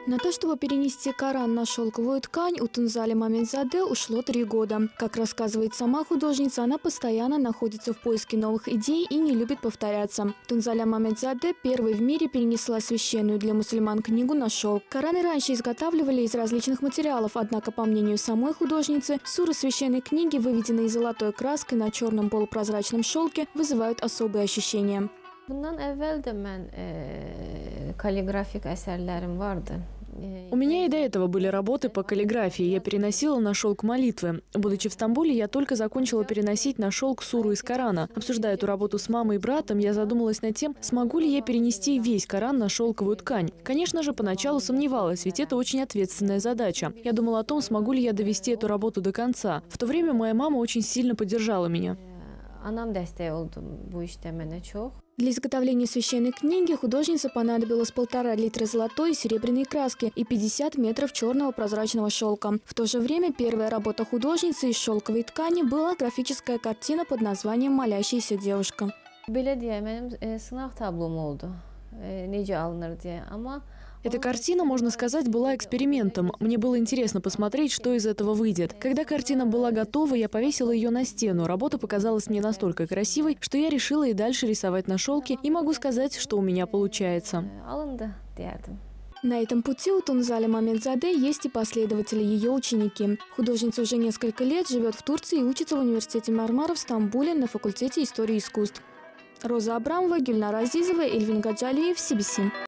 На то, чтобы перенести Коран на шелковую ткань, у Тунзали Мамедзаде ушло 3 года. Как рассказывает сама художница, она постоянно находится в поиске новых идей и не любит повторяться. Тунзали Мамедзаде первой в мире перенесла священную для мусульман книгу на шелк. Кораны раньше изготавливали из различных материалов, однако, по мнению самой художницы, суры священной книги, выведенные золотой краской на черном полупрозрачном шелке, вызывают особые ощущения. Bundan evvel de mən kaligrafik əsərlərim vardı. У меня и до этого были работы по каллиграфии. Я переносила на шелк молитвы. Будучи в Стамбуле, я только закончила переносить на шелк суру из Корана. Обсуждая эту работу с мамой и братом, я задумалась над тем, смогу ли я перенести весь Коран на шелковую ткань. Конечно же, поначалу сомневалась, ведь это очень ответственная задача. Я думала о том, смогу ли я довести эту работу до конца. В то время моя мама очень сильно поддержала меня. Anam dəstək oldu bu işdə mənə çox. Для изготовления священной книги художнице понадобилось 1,5 литра золотой и серебряной краски и 50 метров черного прозрачного шелка. В то же время первая работа художницы из шелковой ткани была графическая картина под названием «Молящаяся девушка». Belə deyə, mənim sınaq tablom oldu. Necə alınır deyə. Amma эта картина, можно сказать, была экспериментом. Мне было интересно посмотреть, что из этого выйдет. Когда картина была готова, я повесила ее на стену. Работа показалась мне настолько красивой, что я решила и дальше рисовать на шелке, и могу сказать, что у меня получается. alındı deyərdim. На этом пути у Тунзали Мамедзаде есть и последователи, ее ученики. Художница уже несколько лет живет в Турции и учится в университете Мармара в Стамбуле на факультете истории искусств. Роза Абрамова, Гюльнара Азизова, Эльвин Гаджалиев, CBC.